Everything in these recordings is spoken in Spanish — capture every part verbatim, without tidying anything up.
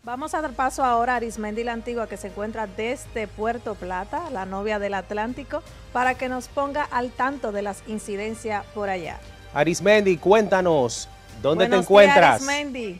Vamos a dar paso ahora a Arismendi la Antigua, que se encuentra desde Puerto Plata, la novia del Atlántico, para que nos ponga al tanto de las incidencias por allá. Arismendi, cuéntanos, ¿dónde Buenos te encuentras? días, Arismendi.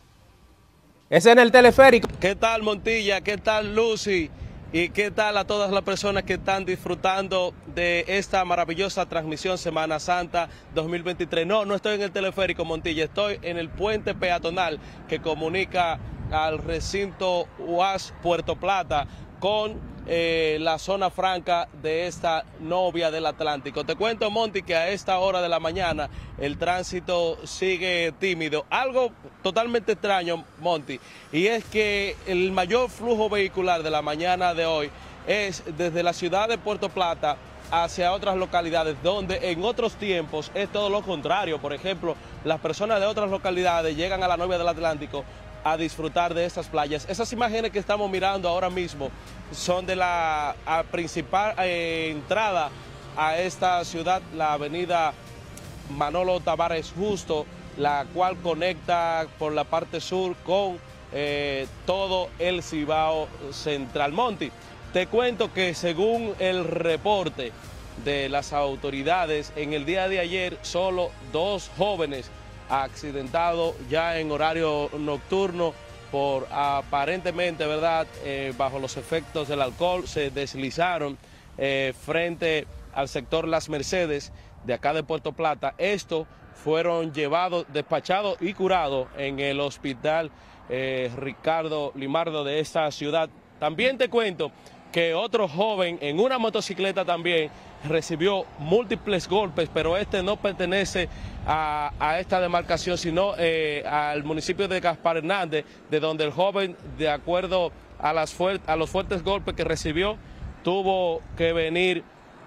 Es en el teleférico. ¿Qué tal, Montilla? ¿Qué tal, Lucy? ¿Y qué tal a todas las personas que están disfrutando de esta maravillosa transmisión Semana Santa dos mil veintitrés? No, no estoy en el teleférico, Montilla, estoy en el puente peatonal que comunica al recinto U A S Puerto Plata con eh, la zona franca de esta novia del Atlántico. Te cuento, Monty, que a esta hora de la mañana el tránsito sigue tímido. Algo totalmente extraño, Monty, y es que el mayor flujo vehicular de la mañana de hoy es desde la ciudad de Puerto Plata hacia otras localidades, donde en otros tiempos es todo lo contrario. Por ejemplo, las personas de otras localidades llegan a la novia del Atlántico a disfrutar de estas playas. Esas imágenes que estamos mirando ahora mismo son de la principal eh, entrada a esta ciudad, la avenida Manolo Tavares Justo, la cual conecta por la parte sur con eh, todo el Cibao Central. Monty, te cuento que según el reporte de las autoridades, en el día de ayer solo dos jóvenes accidentado ya en horario nocturno por aparentemente, ¿verdad?, eh, bajo los efectos del alcohol, se deslizaron eh, frente al sector Las Mercedes de acá de Puerto Plata. Estos fueron llevados, despachados y curados en el hospital eh, Ricardo Limardo de esta ciudad. También te cuento que otro joven en una motocicleta también recibió múltiples golpes, pero este no pertenece a, a esta demarcación, sino eh, al municipio de Gaspar Hernández, de donde el joven, de acuerdo a, las a los fuertes golpes que recibió, tuvo que venir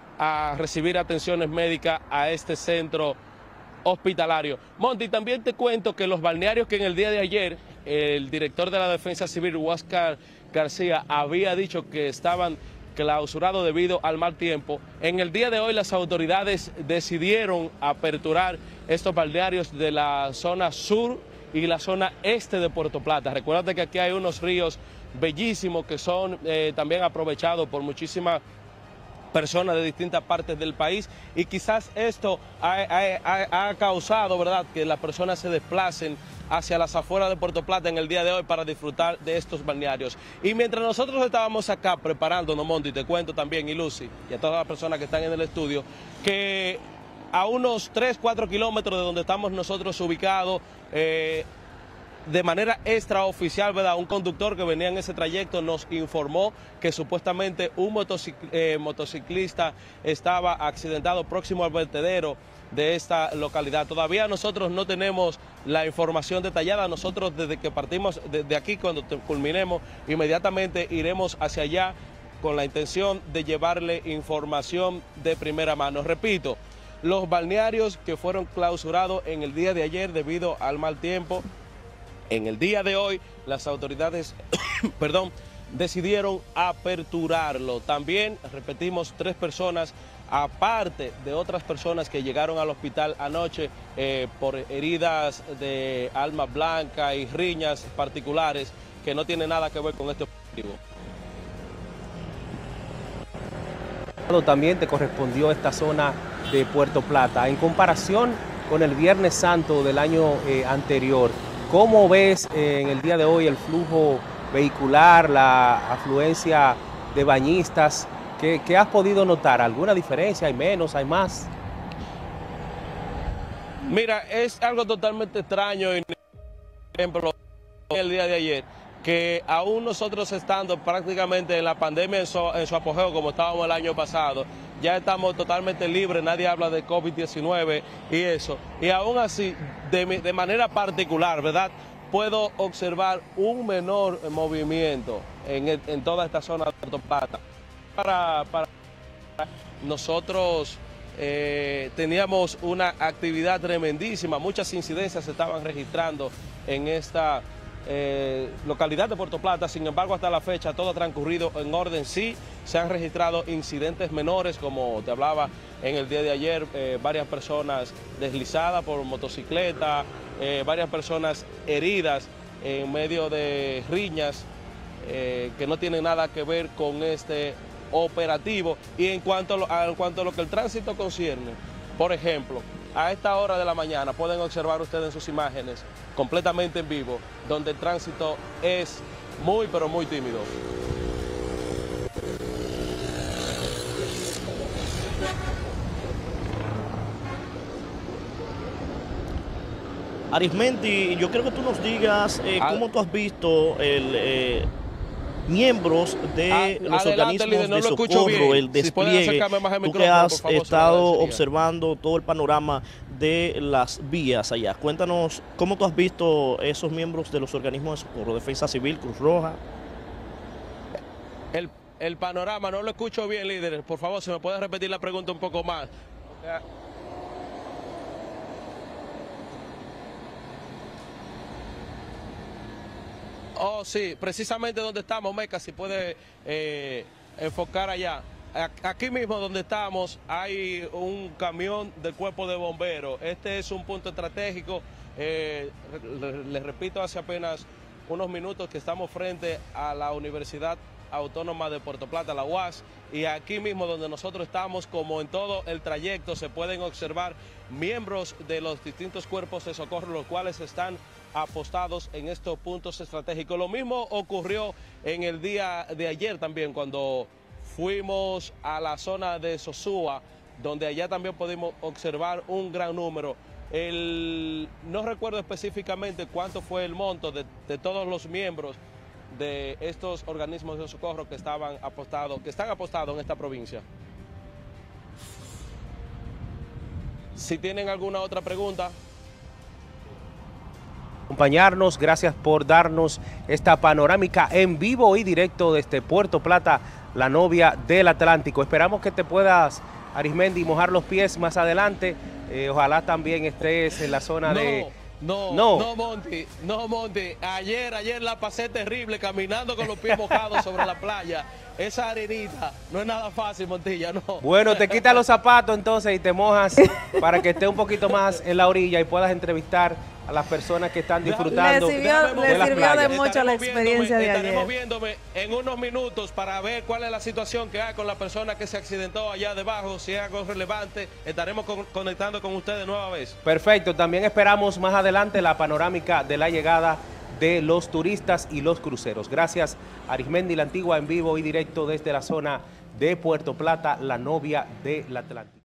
a recibir atenciones médicas a este centro hospitalario. Monty, también te cuento que los balnearios que en el día de ayer el director de la Defensa Civil, Huáscar García, había dicho que estaban clausurados debido al mal tiempo, en el día de hoy las autoridades decidieron aperturar estos balnearios de la zona sur y la zona este de Puerto Plata. Recuerda que aquí hay unos ríos bellísimos que son eh, también aprovechados por muchísimas personas de distintas partes del país, y quizás esto ha, ha, ha causado, ¿verdad?, que las personas se desplacen hacia las afueras de Puerto Plata en el día de hoy para disfrutar de estos balnearios. Y mientras nosotros estábamos acá preparándonos, Monty, te cuento también, y Lucy, y a todas las personas que están en el estudio, que a unos tres, cuatro kilómetros de donde estamos nosotros ubicados, eh, de manera extraoficial, ¿verdad?, un conductor que venía en ese trayecto nos informó que supuestamente un motocic eh, motociclista estaba accidentado próximo al vertedero de esta localidad. Todavía nosotros no tenemos la información detallada. Nosotros desde que partimos de, de aquí, cuando culminemos, inmediatamente iremos hacia allá con la intención de llevarle información de primera mano. Repito, los balnearios que fueron clausurados en el día de ayer debido al mal tiempo, en el día de hoy las autoridades perdón, decidieron aperturarlo. También, repetimos, tres personas, aparte de otras personas que llegaron al hospital anoche eh, por heridas de arma blanca y riñas particulares que no tienen nada que ver con este objetivo. También te correspondió esta zona de Puerto Plata. En comparación con el Viernes Santo del año eh, anterior, ¿cómo ves eh, en el día de hoy el flujo vehicular, la afluencia de bañistas? ¿Qué, qué has podido notar? ¿Alguna diferencia? ¿Hay menos? ¿Hay más? Mira, es algo totalmente extraño, por ejemplo, el día de ayer, que aún nosotros estando prácticamente en la pandemia en su, en su apogeo, como estábamos el año pasado, ya estamos totalmente libres, nadie habla de COVID diecinueve y eso, y aún así, de, de manera particular, ¿verdad?, puedo observar un menor movimiento en, el, en toda esta zona de Puerto Plata. Para, para nosotros eh, teníamos una actividad tremendísima, muchas incidencias se estaban registrando en esta eh, localidad de Puerto Plata. Sin embargo, hasta la fecha todo ha transcurrido en orden. Sí, se han registrado incidentes menores, como te hablaba en el día de ayer, eh, varias personas deslizadas por motocicleta, eh, varias personas heridas en medio de riñas eh, que no tienen nada que ver con este operativo. Y en cuanto, a lo, a, en cuanto a lo que el tránsito concierne, por ejemplo, a esta hora de la mañana pueden observar ustedes en sus imágenes, completamente en vivo, donde el tránsito es muy, pero muy tímido. Arismendi, yo creo que tú nos digas eh, cómo tú has visto el, eh, miembros de A, los adelante, organismos líder, no de lo socorro, bien. el despliegue, Si más el tú que por has favor, estado observando todo el panorama de las vías allá. Cuéntanos cómo tú has visto esos miembros de los organismos de socorro, Defensa Civil, Cruz Roja. El, el panorama, no lo escucho bien, líder. Por favor, si me puedes repetir la pregunta un poco más. O sea, Oh, sí, precisamente donde estamos, Meca, si puede eh, enfocar allá. Aquí mismo donde estamos hay un camión del cuerpo de bomberos. Este es un punto estratégico. Eh, les le repito, hace apenas unos minutos que estamos frente a la Universidad Autónoma de Puerto Plata, la U A S, y aquí mismo donde nosotros estamos, como en todo el trayecto, se pueden observar miembros de los distintos cuerpos de socorro, los cuales están apostados en estos puntos estratégicos. Lo mismo ocurrió en el día de ayer también, cuando fuimos a la zona de Sosúa, donde allá también pudimos observar un gran número. El, no recuerdo específicamente cuánto fue el monto de, de todos los miembros de estos organismos de socorro que estaban apostados, que están apostados en esta provincia. Si tienen alguna otra pregunta. Acompañarnos, gracias por darnos esta panorámica en vivo y directo desde Puerto Plata, la novia del Atlántico. Esperamos que te puedas, Arismendi, mojar los pies más adelante. Eh, ojalá también estés en la zona no. de... No, no, no, Monty, no, Monty. Ayer, ayer la pasé terrible caminando con los pies mojados sobre la playa. Esa arenita no es nada fácil, Montilla, no. Bueno, te quitas los zapatos entonces y te mojas para que esté un poquito más en la orilla y puedas entrevistar a las personas que están disfrutando. Le sirvió, de le las sirvió playas. de mucho la experiencia de ayer. Estaremos viéndome en unos minutos para ver cuál es la situación que hay con la persona que se accidentó allá debajo, si es algo relevante. Estaremos con, conectando con ustedes nueva vez. Perfecto, también esperamos más adelante la panorámica de la llegada de los turistas y los cruceros. Gracias, Arismendi, la Antigua, en vivo y directo desde la zona de Puerto Plata, la novia del Atlántico.